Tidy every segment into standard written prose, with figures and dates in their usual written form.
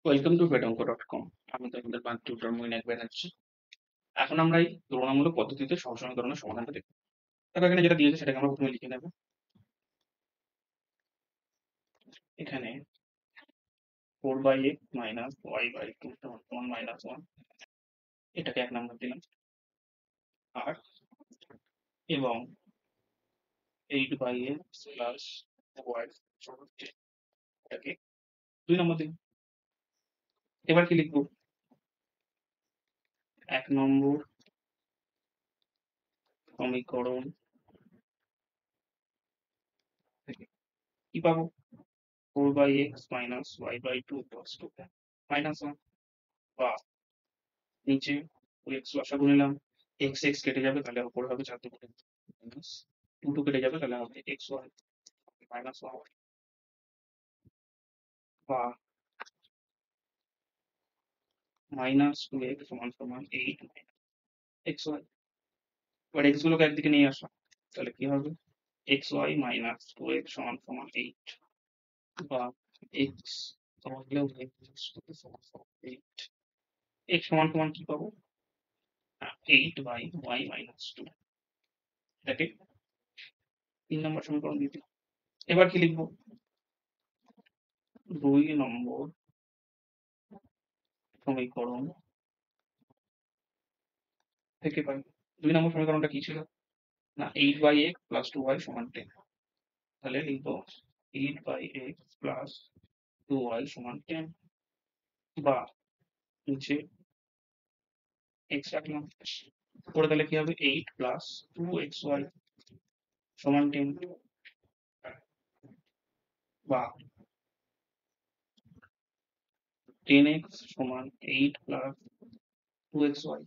Welcome to বেডঙ্ক.com। আমি তোমাদের Bangla tutor মইনাক ব্যানার্জি। এখন আমরা এই তুলনামূলক পদ্ধতিতে সহজ সমীকরণের সমাধানটা দেখব। দেখো এখানে যেটা দিয়েছে সেটাকে আমরা প্রথমে লিখে নেব। এখানে 4/x মাইনাস y/2 সমান 1 মাইনাস 1, এটাকে 1 নম্বর দিলাম। আর এবং 8/x প্লাস y সমান 10, এটাকে 2 নম্বর দিলাম। এবার কি লিখবো? 1 নম্বর সমীকরণ থেকে কি পাবো? 4/x minus y/2 plus 2 minus 1, বা নিচে ওই x লসাগু নিলাম, x কেটে যাবে, তাহলে উপরে হবে 4 2 মাইনাস 2 2 কেটে যাবে, তাহলে হবে xy মাইনাস 1, বা মাইনাস 2x সমান সমান 8 xy। এবার x গুলোকে একদিকে নিয়ে আসা, তাহলে কি হবে? xy মাইনাস 2x সমান সমান 8, বা x সমান হলেও সমান সমান 8। x সমান সমান কি পাবো? 8/y মাইনাস 2, এটাকে 3 নম্বর সমীকরণ দিতে। এবার কি লিখবো? 2 নম্বর সমীকরণ থেকে পাই। 2 নম্বর সমীকরণটা কি ছিল? না, 8/x প্লাস 2y সমান 10। তাহলে লিখবো 8/x প্লাস 2y সমান 10, বা নিচে x রাখলাম। পরে তাহলে কি হবে? 8 প্লাস 2xy সমান 10, বা 10x সমান 8 প্লাস 2xy,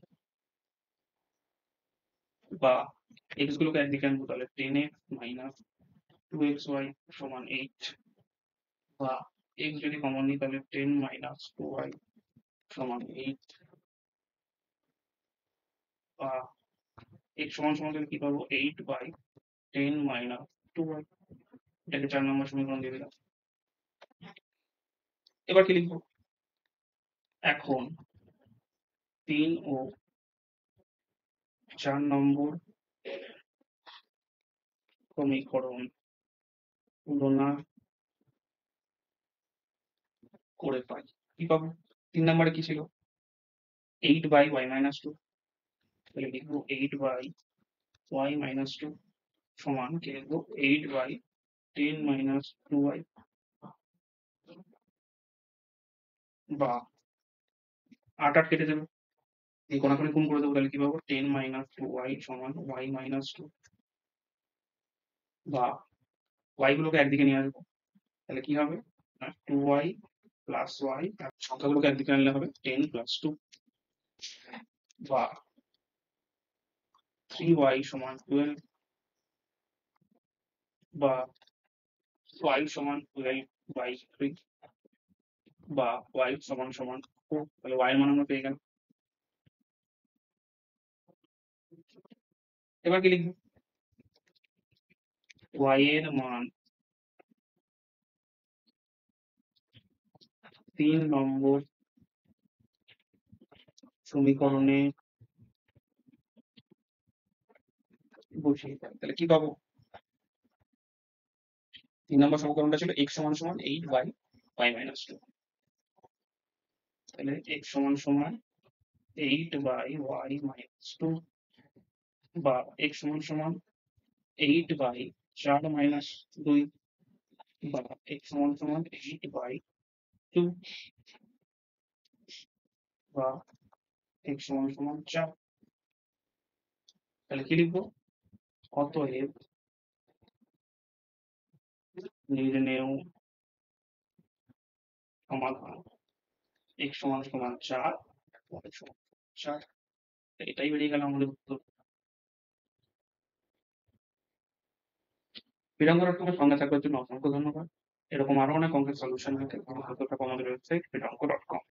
বা x গুলোকে একদিকে আনবো, তাহলে 10x মাইনাস 2xy সমান 8, বা x যদি কমন নিই তাহলে 10 মাইনাস 2y সমান 8, বা x সমান সমান তাহলে কি পাবো? 8/10 মাইনাস 2y, এটাকে 4 নম্বর সমীকরণ দিয়ে দিলাম। এবার কি লিখবো? এখন 3 ও 4 নম্বর সমীকরণ তুলনা করে পাই। কি পাবো? 3 নম্বরে কি ছিল? 8/y মাইনাস 2, তাহলে লিখবো 8/y মাইনাস 2 সমান কি লিখবো? 8/10 মাইনাস 2y, বা 8 8 কেটে যাবে, এই কোনাকুনি গুণ করে দেবো, তাহলে কি পাবো? 10 মাইনাস 2y সমান y মাইনাস 2, বা y গুলোকে একদিকে নিয়ে আসবো, তাহলে কি হবে? না, 2y প্লাস y, সংখ্যাগুলোকে একদিকে আনলে হবে 10 প্লাস 2, বা 3y সমান 12, বা y সমান 12/3, বা y সমান সমান 4। তাহলে y এর মান আমরা পেয়ে গেলাম। এবার কি লিখবো? y এর মান 3 নম্বর সমীকরণে বসিয়ে দেয়, তাহলে কি পাবো? 3 নম্বর সমীকরণটা ছিল x সমান সমান 8/y মাইনাস 2, তাহলে x সমান সমান 8/y মাইনাস 2, বা x সমান সমান 8/4 মাইনাস 2, বা x সমান সমান 8/2, বা x সমান সমান 4। তাহলে কি লিখবো? অতএব নির্ণেয় সমাধান x সমান সমান 4, y সমান 4। এটাই বেরিয়ে গেল আমাদের উত্তর। বিড়ঙ্গ.com সঙ্গে থাকার জন্য অসংখ্য ধন্যবাদ। এরকম আরো অনেক অঙ্কের সলিউশন পেতে আমাদের ওয়েবসাইট বিড়ঙ্গ.com।